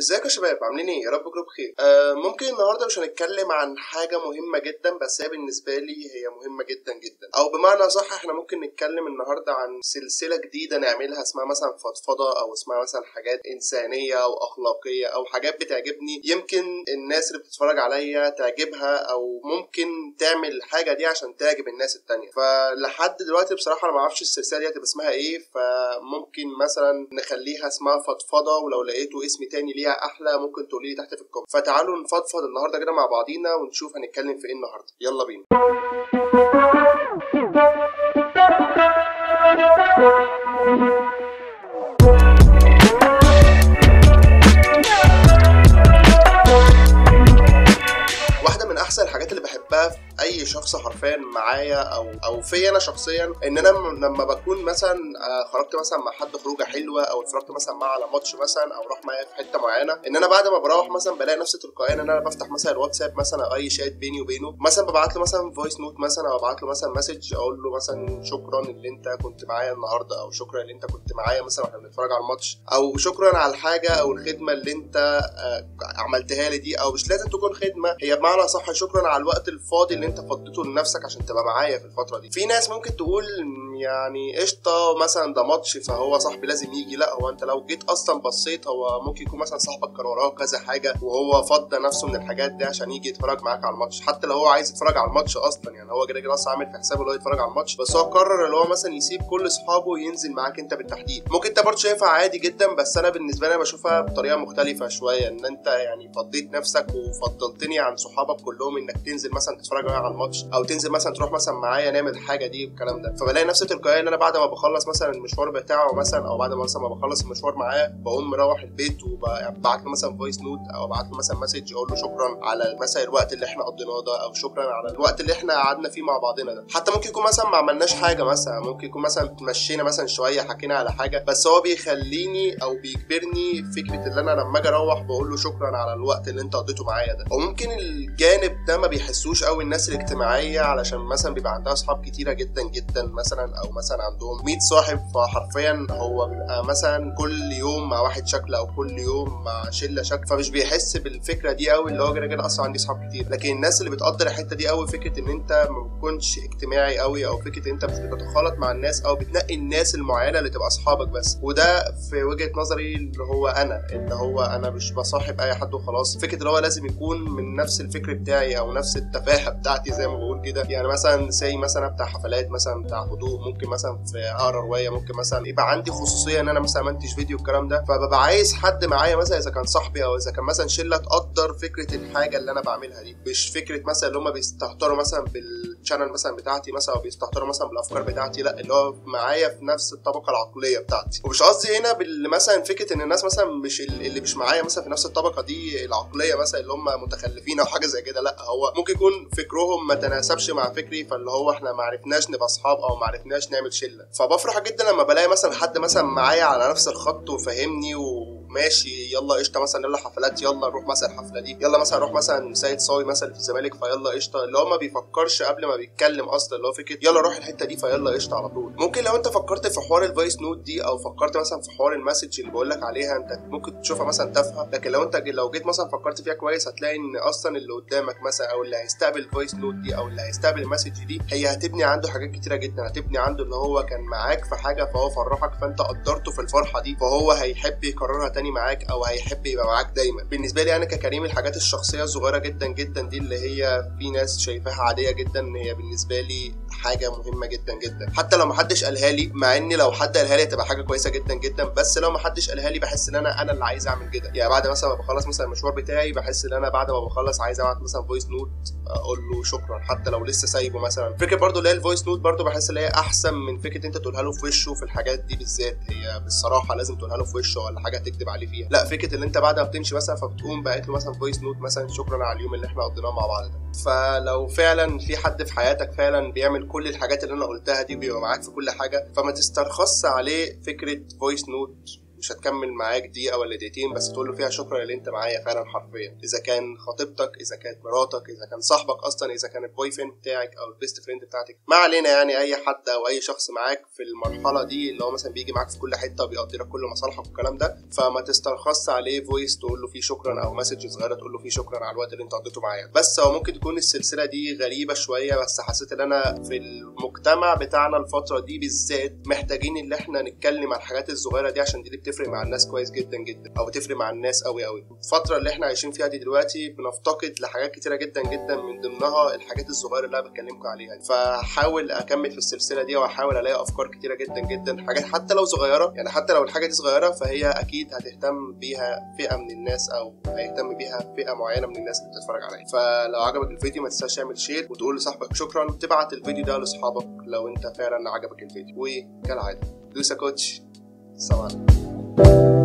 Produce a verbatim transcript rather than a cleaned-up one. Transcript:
ازيكم يا شباب، عاملين ايه؟ يا رب تكونوا بخير. آه ممكن النهارده مش هنتكلم عن حاجه مهمه جدا، بس هي بالنسبه لي هي مهمه جدا جدا، او بمعنى صح احنا ممكن نتكلم النهارده عن سلسله جديده نعملها اسمها مثلا فضفضه، او اسمها مثلا حاجات انسانيه او اخلاقيه، او حاجات بتعجبني يمكن الناس اللي بتتفرج عليا تعجبها، او ممكن تعمل الحاجه دي عشان تعجب الناس التانية. فلحد دلوقتي بصراحه انا ما اعرفش السلسله دي هتبقى اسمها ايه، فممكن مثلا نخليها اسمها فضفضه، ولو لقيتوا اسم تاني ليها احلى ممكن تقولي لي تحت في الكومنت. فتعالوا نفضفض النهارده كده مع بعضينا ونشوف هنتكلم في ايه النهارده. يلا بينا. واحده من احسن الحاجات اللي بحبها في اي شخص حرفيا معايا او او في انا شخصيا، ان انا لما بكون مثلا خرجت مثلا مع حد خروجه حلوه، او اتفرجت مثلا معاه على ماتش مثلا، او راح معايا في حته معينه، ان انا بعد ما بروح مثلا بلاقي نفسي تلقائيا ان انا بفتح مثلا الواتساب مثلا او اي شات بيني وبينه، مثلا ببعت له مثلا فويس نوت مثلا، او ببعت له مثلا مسج اقول له مثلا شكرا اللي انت كنت معايا النهارده، او شكرا اللي انت كنت معايا مثلا واحنا بنتفرج على الماتش، او شكرا على الحاجه او الخدمه اللي انت عملتها لي دي، او مش لازم تكون خدمه، هي بمعنى صح شكرا على الوقت الفاضي اللي انت فضيته لنفسك عشان تبقى معايا في الفتره دي. في ناس ممكن تقول يعني قشطه مثلا ده ماتش فهو صاحبي لازم يجي، لا، هو انت لو جيت اصلا بصيت هو ممكن يكون مثلا صاحبك كان وراه كذا حاجه وهو فضى نفسه من الحاجات دي عشان يجي يتفرج معاك على الماتش، حتى لو هو عايز يتفرج على الماتش اصلا، يعني هو كده كده اصلا عامل في حسابه اللي هو يتفرج على الماتش، بس هو قرر اللي هو مثلا يسيب كل اصحابه وينزل معاك انت بالتحديد. ممكن انت برضه شايفها عادي جدا، بس انا بالنسبه لي بشوفها بطريقه مختلفه شويه، ان انت يعني فضيت نفسك وفضلتني عن صحابك كلهم انك تنزل مثلا تتفرج معايا على الماتش، او تنزل مثلا تروح مثلا معايا نعمل الحاجه دي والكلام ده. فبلاقي نفسي تلقائيا ان انا بعد ما بخلص مثلا المشوار بتاعه مثلا، او بعد ما مثلا ما بخلص المشوار معاه بقوم مروح البيت وببعت له مثلا فويس نوت، او ابعت له مثلا مسج اقول له شكرا على مثلا الوقت اللي احنا قضيناه ده، او شكرا على الوقت اللي احنا قعدنا فيه مع بعضنا ده. حتى ممكن يكون مثلا ما عملناش حاجه، مثلا ممكن يكون مثلا اتمشينا مثلا شويه حكينا على حاجه، بس هو بيخليني او بيجبرني فكره ان انا لما اجي اروح بقول له شكرا على الوقت اللي انت قضيته معايا ده. وممكن الجانب ده ما بيحسوش قوي الناس الاجتماعيه، علشان مثلا بيبقى عندها اصحاب كتيره جدا جدا مثلا، او مثلا عندهم مية صاحب، فحرفيا هو بيبقى مثلا كل يوم مع واحد شكل، او كل يوم مع شله شكل، فمش بيحس بالفكره دي قوي اللي هو كده كده اصلا عندي اصحاب كتير. لكن الناس اللي بتقدر الحته دي قوي فكره ان انت ما بتكونش اجتماعي قوي، او فكره ان انت مش بتتخالط مع الناس، او بتنقي الناس المعينه اللي تبقى اصحابك بس. وده في وجهه نظري اللي هو انا اللي هو انا مش بصاحب اي حد وخلاص، فكره اللي هو لازم يكون من نفس الفكر بتاعي او نفس التفاهه بتاعتي زي ما بقول كده. يعني مثلا زي مثلا بتاع حفلات مثلا، بتاع هدوء، ممكن مثلا في اقرا روايه، ممكن مثلا يبقى عندي خصوصيه ان انا مثلا منتج فيديو الكلام ده، فببقى عايز حد معايا مثلا اذا كان صاحبي او اذا كان مثلا شله تقدر فكره الحاجه اللي انا بعملها دي، مش فكره مثلا اللي هم بيستهتروا مثلا بالشانل مثلا بتاعتي مثلا، او بيستهتروا مثلا بالافكار بتاعتي، لا، اللي هو معايا في نفس الطبقه العقليه بتاعتي. ومش قصدي هنا بال مثلا فكره ان الناس مثلا مش اللي مش معايا مثلا في نفس الطبقه دي العقليه مثلا اللي هم متخلفين او حاجه زي كده، لا، هو ممكن يكون فكرهم ما تناسبش مع فكري، فاللي هو احنا ما عرفناش نبقى اصحاب او ما عرفناش نعمل شله. فبفرح جدا لما بلاقي مثلا حد مثلا معايا على نفس الخط وفهمني وماشي، يلا قشطه مثلا، يلا حفلات، يلا نروح مثلا الحفله دي، يلا مثلا نروح مثلا سيد صاوي مثلا في الزمالك، فيلا قشطه، اللي هو ما بيفكرش قبل ما بيتكلم اصلا، اللي هو فكره يلا روح الحته دي فيلا قشطه على طول. ممكن لو انت فكرت في حوار الفويس نوت دي، او فكرت مثلا في حوار المسج اللي بقول لك عليها، انت ممكن تشوفها مثلا تافهه، لكن لو انت لو جيت مثلا فكرت فيها كويس هتلاقي ان اصلا اللي قدامك مثلا، او اللي هيستقبل الفويس نوت دي، او اللي هيستقبل المسج دي، هي هتبني عنده حاجات كتيره جدا. هتبني عنده ان هو كان معاك في حاجه فهو فرحك، فانت قدرته في الفرحه دي، فهو هيحب يكررها تاني معاك، او هيحب يبقى معاك دايما. بالنسبه لي انا ككريم الحاجات الشخصيه الصغيره جدا جدا دي، اللي هي في ناس شايفاها عاديه جدا، هي بالنسبه لي حاجه مهمه جدا جدا، حتى لو ما حدش قالها لي، مع ان لو حد قالها لي هتبقى حاجه كويسه جدا جدا، بس لو ما حدش قالها لي بحس ان انا انا اللي عايز اعمل كده. يعني بعد مثلا ما بخلص مثلا المشوار بتاعي بحس ان انا بعد ما بخلص عايز ابعت مثلا فويس نوت اقول له شكرا، حتى لو لسه سايبه مثلا. فكره برضو اللي هي الفويس نوت برضو بحس ان هي احسن من فكره انت تقولها له في وشه. في الحاجات دي بالذات هي بالصراحه لازم تقولها له في وشه، ولا حاجه تكذب عليه فيها، لا، فكره ان انت بعد ما بتمشي مثلا فبتقوم باعت له مثلا فويس نوت مثلا شكرا على اليوم اللي احنا قضيناه مع بعض ده. فلو فعلا في حد في حياتك فعلا بيعمل كل الحاجات اللي انا قلتها دي وبيبقى معاك في كل حاجه، فما تسترخص عليه فكره فويس نوت مش هتكمل معاك دقيقه ولا دقيقتين بس تقول له فيها شكرا اللي انت معايا فعلا حرفيا، اذا كان خطيبتك، اذا كانت مراتك، اذا كان صاحبك اصلا، اذا كان البوي فريند بتاعك او البيست فريند بتاعتك، ما علينا يعني اي حد او اي شخص معاك في المرحله دي اللي هو مثلا بيجي معاك في كل حته وبيقضي لك كل مصالحك والكلام ده، فما تسترخص عليه فويس تقول له فيه شكرا او مسج صغيره تقول له فيه شكرا على الوقت اللي انت قضيته معايا. بس هو ممكن تكون السلسله دي غريبه شويه، بس حسيت ان انا في المجتمع بتاعنا الفتره دي بالذات محتاجين ان احنا نتكلم عن الحاجات الصغيره دي، عشان دي اللي بتفرق مع الناس كويس جدا جدا، او بتفرق مع الناس قوي قوي. الفتره اللي احنا عايشين فيها دي دلوقتي بنفتقد لحاجات كتيره جدا جدا، من ضمنها الحاجات الصغيره اللي انا بكلمكم عليها. فحاول اكمل في السلسله دي واحاول الاقي افكار كتيره جدا جدا، حاجات حتى لو صغيره، يعني حتى لو الحاجه دي صغيره فهي اكيد هتهتم بيها فئه من الناس، او هيهتم بيها فئه معينه من الناس اللي بتتفرج عليا. فلو عجبك الفيديو ما تنساش تعمل شير وتقول لصاحبك شكرا، تبعت الفيديو ده لاصحابك لو انت فعلا عجبك الفيديو. وكالعاده دوسا كوتش، سلام عليكم.